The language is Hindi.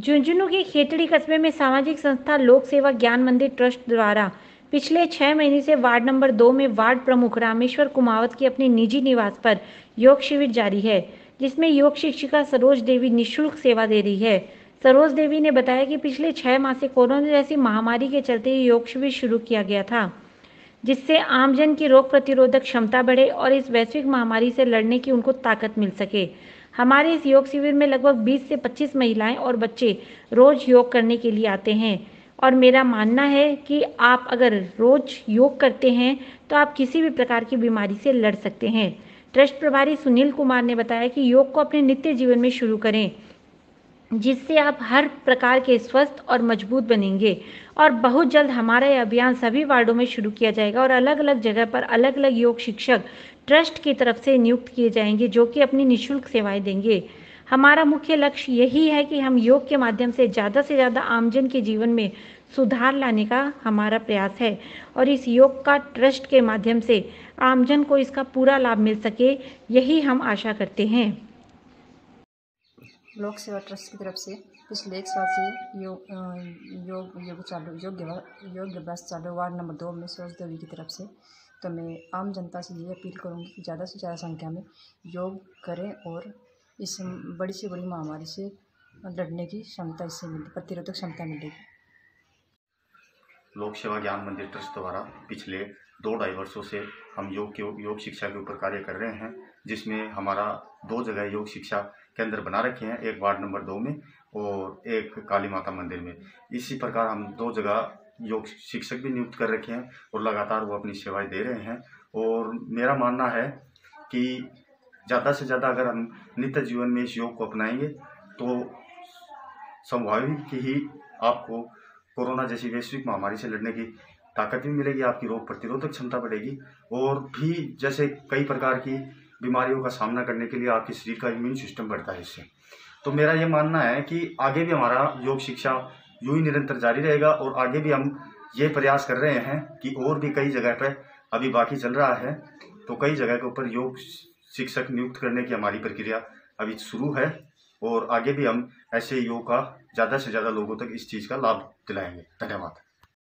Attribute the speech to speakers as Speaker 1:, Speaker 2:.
Speaker 1: झुंझुनू के खेतड़ी कस्बे में सामाजिक संस्था लोक सेवा ज्ञान मंदिर ट्रस्ट द्वारा पिछले 6 महीने से वार्ड नंबर 2 में वार्ड प्रमुख रामेश्वर कुमावत की अपने निजी निवास पर योग शिविर जारी है, जिसमें योग शिक्षिका सरोज देवी निःशुल्क सेवा दे रही है। सरोज देवी ने बताया कि पिछले 6 माह से कोरोना जैसी महामारी के चलते योग शिविर शुरू किया गया था, जिससे आमजन की रोग प्रतिरोधक क्षमता बढ़े और इस वैश्विक महामारी से लड़ने की उनको ताकत मिल सके। हमारे इस योग शिविर में लगभग 20 से 25 महिलाएं और बच्चे रोज योग करने के लिए आते हैं और मेरा मानना है कि आप अगर रोज योग करते हैं तो आप किसी भी प्रकार की बीमारी से लड़ सकते हैं। ट्रस्ट प्रभारी सुनील कुमार ने बताया कि योग को अपने नित्य जीवन में शुरू करें, जिससे आप हर प्रकार के स्वस्थ और मजबूत बनेंगे और बहुत जल्द हमारा यह अभियान सभी वार्डों में शुरू किया जाएगा और अलग अलग जगह पर अलग अलग योग शिक्षक ट्रस्ट की तरफ से नियुक्त किए जाएंगे, जो कि अपनी निःशुल्क सेवाएं देंगे। हमारा मुख्य लक्ष्य यही है कि हम योग के माध्यम से ज़्यादा आमजन के जीवन में सुधार लाने का हमारा प्रयास है और इस योग का ट्रस्ट के माध्यम से आमजन को इसका पूरा लाभ मिल सके, यही हम आशा करते हैं।
Speaker 2: लोक सेवा ट्रस्ट की तरफ से पिछले 1 साल से योग अभ्यास चालू वार्ड नंबर 2 में सरोज देवी की तरफ से। तो मैं आम जनता से ये अपील करूँगी कि ज़्यादा से ज़्यादा संख्या में योग करें और इस बड़ी से बड़ी महामारी से लड़ने की क्षमता इससे मिलेगी, प्रतिरोधक क्षमता मिलेगी।
Speaker 3: लोक सेवा ज्ञान मंदिर ट्रस्ट द्वारा पिछले 2-2.5 वर्षों से हम योग शिक्षा के ऊपर कार्य कर रहे हैं, जिसमें हमारा 2 जगह योग शिक्षा केंद्र बना रखे हैं, एक वार्ड नंबर 2 में और एक काली माता मंदिर में। इसी प्रकार हम 2 जगह योग शिक्षक भी नियुक्त कर रखे हैं और लगातार वो अपनी सेवाएं दे रहे हैं। और मेरा मानना है कि ज़्यादा से ज़्यादा अगर हम नित्य जीवन में इस योग को अपनाएंगे तो स्वाभाविक ही आपको कोरोना जैसी वैश्विक महामारी से लड़ने की ताकत भी मिलेगी, आपकी रोग प्रतिरोधक क्षमता बढ़ेगी और भी जैसे कई प्रकार की बीमारियों का सामना करने के लिए आपके शरीर का इम्यून सिस्टम बढ़ता है इससे। तो मेरा ये मानना है कि आगे भी हमारा योग शिक्षा यूँ ही निरंतर जारी रहेगा और आगे भी हम ये प्रयास कर रहे हैं कि और भी कई जगह पर अभी बाकी चल रहा है, तो कई जगह के ऊपर योग शिक्षक नियुक्त करने की हमारी प्रक्रिया अभी शुरू है और आगे भी हम ऐसे योग का ज़्यादा से ज़्यादा लोगों तक इस चीज़ का लाभ दिलाएंगे। धन्यवाद।